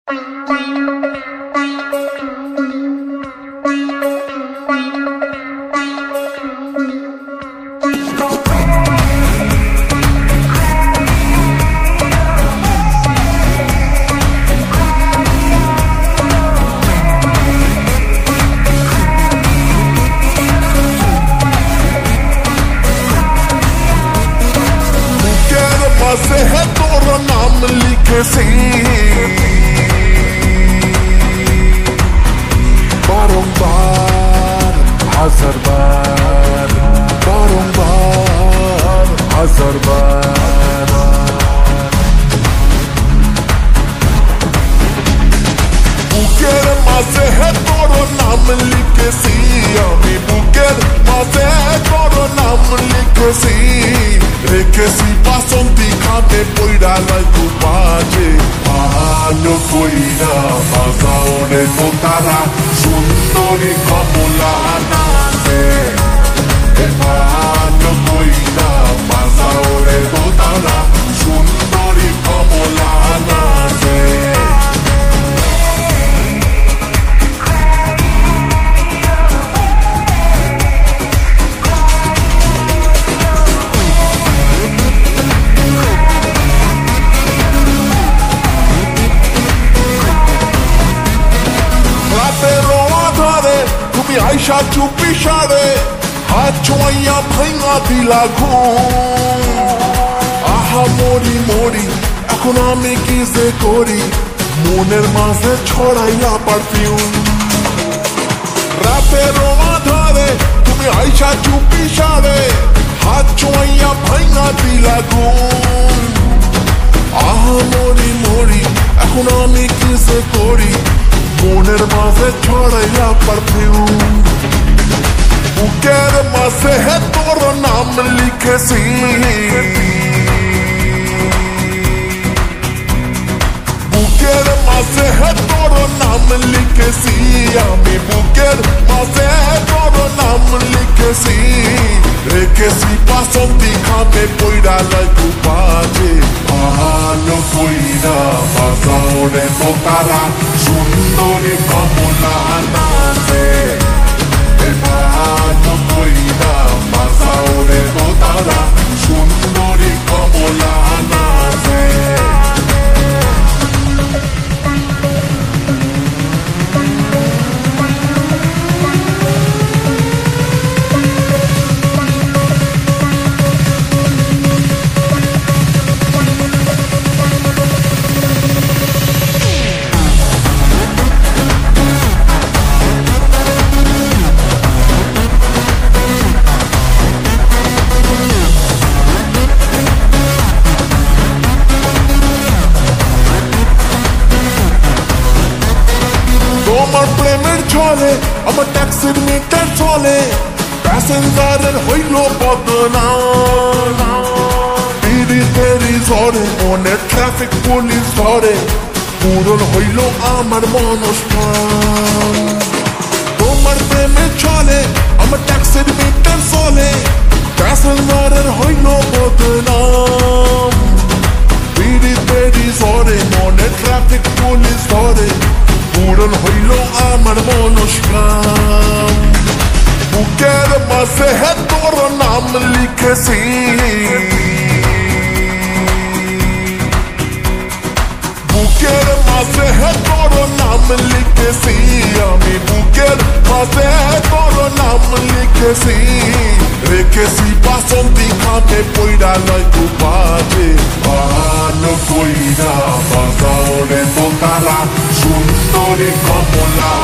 से है तोरा नाम लिखे सी बारंबार हजार बार बारंबार हजार बार बुकेर मासे है तोरा नाम लिखे सी আমি বুকের মাঝে তोरो नाम लिखे सी রেখেছি বাসন্তী খাতে পইরা নাই কুপাজে আলো কইরা বাজাওরে তোতারা সুন্দরী কমলা নাচে আলো কইরা বাজাওরে তোতারা সুন্দরী কমলা নাচে আইসা চুপি সারে হাত ছোঁয়া ভাঙা দিলা ঘুম আহা মরি মরি এখন আমি কি যে করি মনের মাঝে ছড়াইয়া পারফিউম রাতের আধারে তুমি আইসা চুপি সারে হাত ছোঁয়া ভাঙা দিলা ঘুম আহা মরি মরি এখন আমি কি যে করি মনের মাঝে ছড়াইয়া পারফিউম বুকের মাঝে হে তোর নাম লিখেছি বুকের মাঝে হে তোর নাম লিখেছি আমি বুকের মাঝে তোর নাম লিখেছি রেখেছি বাসন্তী খাতে পইরা নাই কুপাজে আলো কইরা বাজাওরে তোতারা সুন্দরী কমলা নাচে আলো কইরা বাজাওরে তোতারা সুন্দরী কমলা নাচে তোমার প্রেমের ছলে আমার ট্যাক্সির মিটার চলে প্যাসেঞ্জারের হইল বদনাম তিরি তেরি ঝরে মনে ট্রাফিক পুলিশ ধরে পূরণ হইল আমার মনস্কাম তোমার প্রেমের ছলে আমার ট্যাক্সির মিটার চলে প্যাসেঞ্জারের হইল বদনাম তিরি তেরি ঝরে মনে ট্রাফিক পুলিশ ধরে পূরণ হইল আমার মনস্কাম বুকের মাঝে হে তোর নাম লিখেছি বুকের মাঝে হে তোর নাম লিখেছি আমি বুকের মাঝে তোর নাম লিখেছি রেখেছি বাসন্তী খাতে পইরা নাই কুপাজে আলো কইরা বাজাওরে তোতারা সুন্দরী কমলা